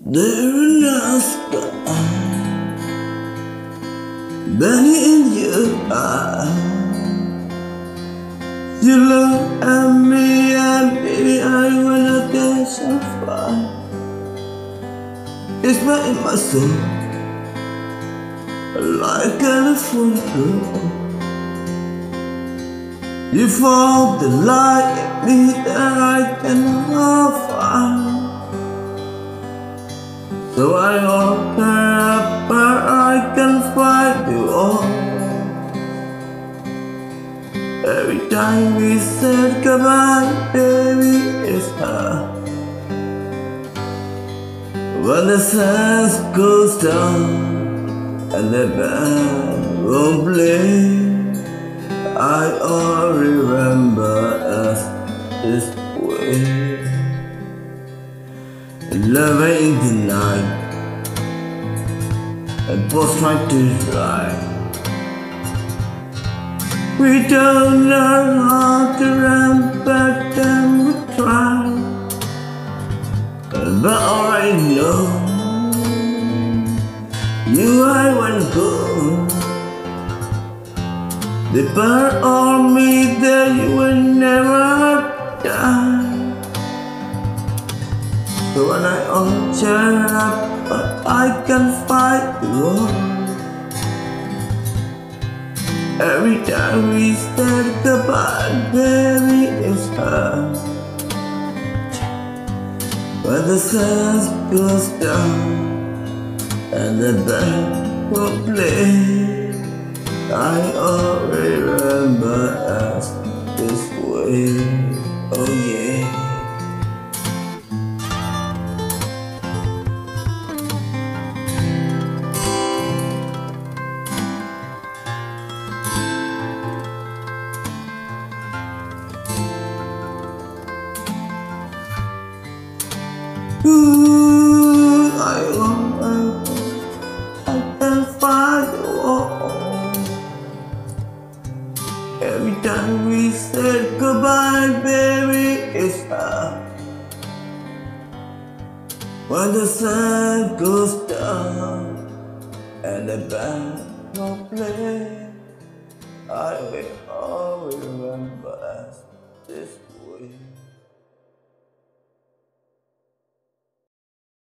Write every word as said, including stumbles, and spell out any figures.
There in the sky, Benny in your eyes. You look at me and baby, I wanna get so far. It's right in my soul, like California. You found the light in me that I cannot find. So I open up where I can find you all. Every time we said goodbye, baby, it's her. When the sun goes down and the band won't play, I all remember us this way. Loving the night, and both trying to ride. We don't know how to run, but then we try. But already know you I wanna go. They burn on me that you will never die. So when I all cheer up, but I can fight you all. Every time we said goodbye, baby, it's her. When the sun goes down and the band will play, I all remember us this way. Oh yeah. Ooh, I hope I can find you all. Every time we said goodbye, baby, it's her. When the sun goes down and the band will play, I will always remember us this way.